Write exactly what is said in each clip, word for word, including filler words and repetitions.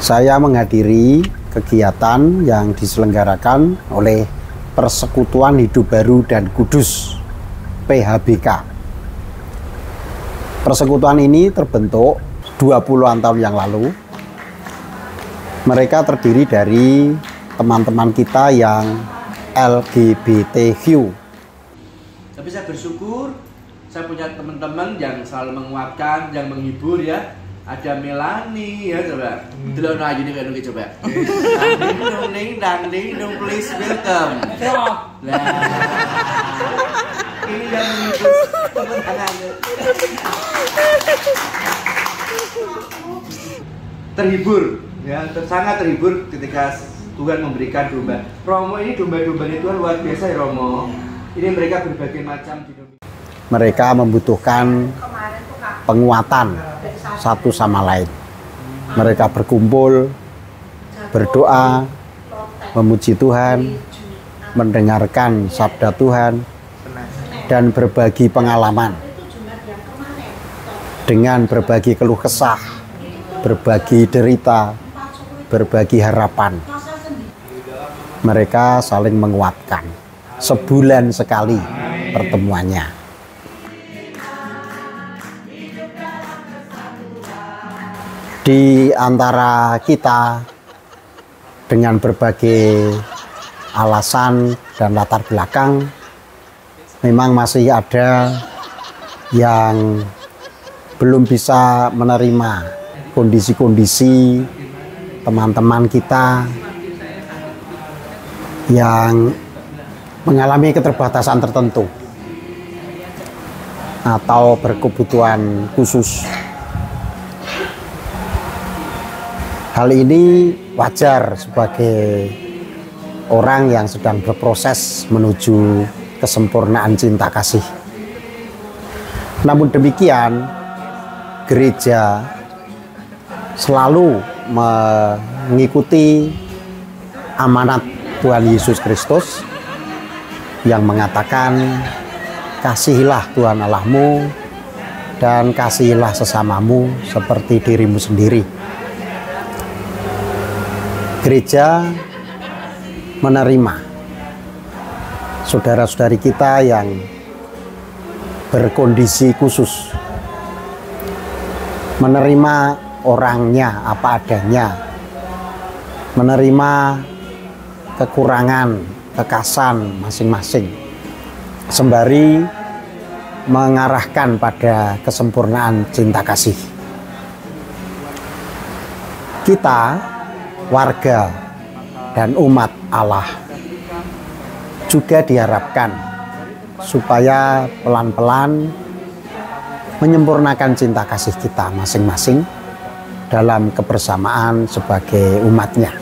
Saya menghadiri kegiatan yang diselenggarakan oleh Persekutuan Hidup Baru dan Kudus P H B K. Persekutuan ini terbentuk dua puluhan tahun yang lalu. Mereka terdiri dari teman-teman kita yang L G B T Q. Tapi saya bersyukur, saya punya teman-teman yang selalu menguatkan, yang menghibur ya. Ada Melani ya coba. Delok no ayu ning coba. Dang ding dang ding dong please welcome. Lah. Ini yang menghibur teman-teman. Terhibur ya, sangat terhibur ketika Tuhan memberikan domba. Romo ini domba-domba Tuhan luar biasa ya Romo. Ini mereka berbagai macam di dunia. Mereka membutuhkan penguatan satu sama lain. Mereka berkumpul, berdoa, memuji Tuhan, mendengarkan sabda Tuhan, dan berbagi pengalaman dengan berbagi keluh kesah, berbagi derita, berbagi harapan. Mereka saling menguatkan. Sebulan sekali pertemuannya. Di antara kita dengan berbagai alasan dan latar belakang, memang masih ada yang belum bisa menerima kondisi-kondisi teman-teman kita yang mengalami keterbatasan tertentu atau berkebutuhan khusus. Hal ini wajar sebagai orang yang sedang berproses menuju kesempurnaan cinta kasih. Namun demikian, gereja selalu mengikuti amanat Tuhan Yesus Kristus yang mengatakan, kasihilah Tuhan Allahmu dan kasihilah sesamamu seperti dirimu sendiri. Gereja menerima saudara-saudari kita yang berkondisi khusus, menerima orangnya apa adanya, menerima kekurangan, kekasan masing-masing, sembari mengarahkan pada kesempurnaan cinta kasih. Kita, warga dan umat Allah, juga diharapkan supaya pelan-pelan menyempurnakan cinta kasih kita masing-masing dalam kebersamaan sebagai umatnya.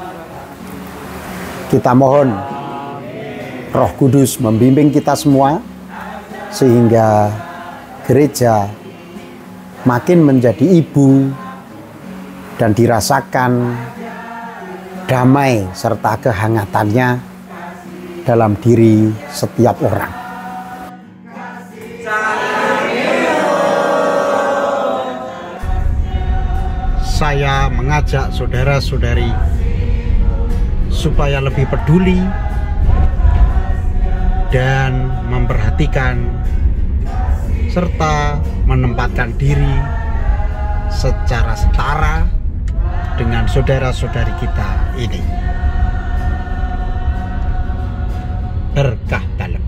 Kita mohon Roh Kudus membimbing kita semua sehingga gereja makin menjadi ibu dan dirasakan damai serta kehangatannya dalam diri setiap orang. Saya mengajak saudara-saudari supaya lebih peduli dan memperhatikan serta menempatkan diri secara setara dengan saudara-saudari kita ini. Berkah dalam.